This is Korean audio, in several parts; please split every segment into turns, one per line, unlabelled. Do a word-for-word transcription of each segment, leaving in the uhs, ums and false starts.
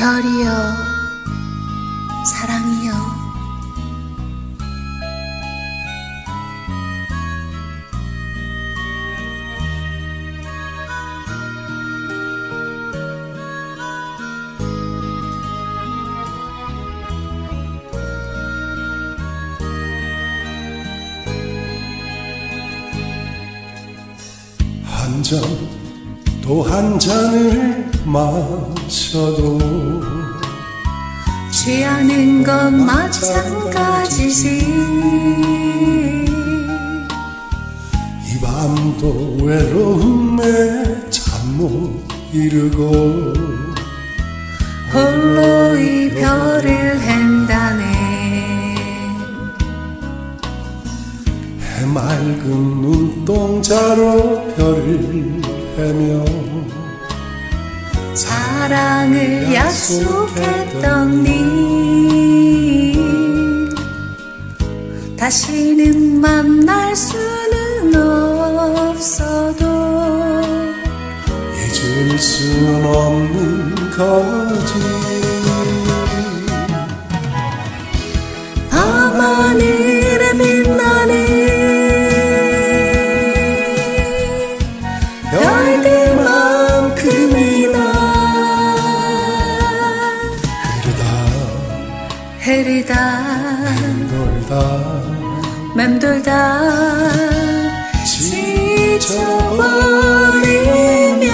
별이여 사랑이여
한 잔 또 한 잔을 마셔도
취하는 건 마찬가지지.
이 밤도 외로움에 잠 못 이루고
홀로 이 별을 헨다네.
해맑은 눈동자로 별을 헤며
사랑을 약속했던 니 다시는 만날 수는 없어도
잊을 수는 없는 거지.
밤하늘에 빛나는 흐르다
맴돌다
맴돌다 지쳐버리면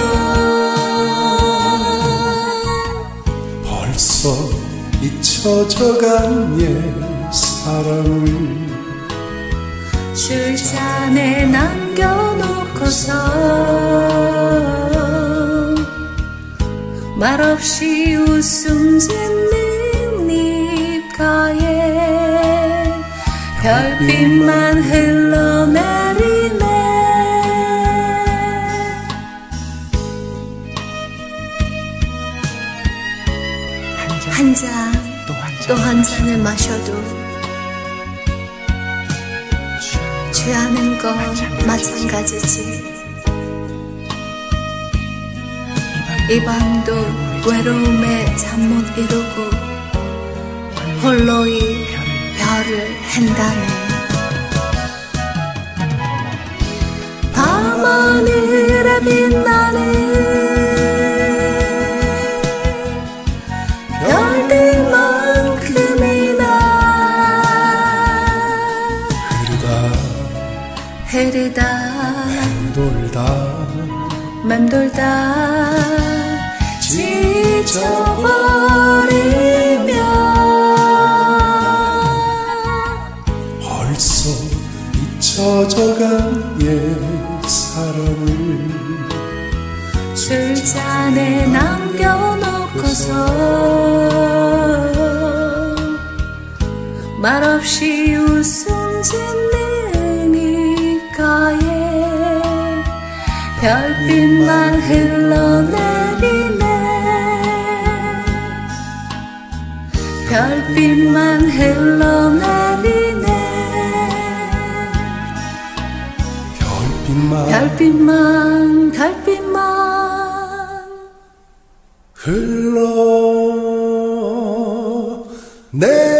벌써 잊혀져간 옛 사랑을
술잔에 남겨놓고서 말없이 웃음 짓는 별빛만 흘러내리네. 한 잔 또 한 잔을 마셔도 취하는 건 마찬가지지. 이 밤도 외로움에 잠 못 이루고 홀로 이 별을 헨다네. 밤하늘에 빛나는 별들만큼이나 흐르다
맴돌다
맴돌다 지쳐버리면
벌써 잊혀져간 옛 사랑을
술잔에 남겨놓고서 말없이 웃음 짓는 이가에 별빛만 흘러내리네. 별빛만 흘러내리네.
별빛만
별빛만 별빛만
흘러내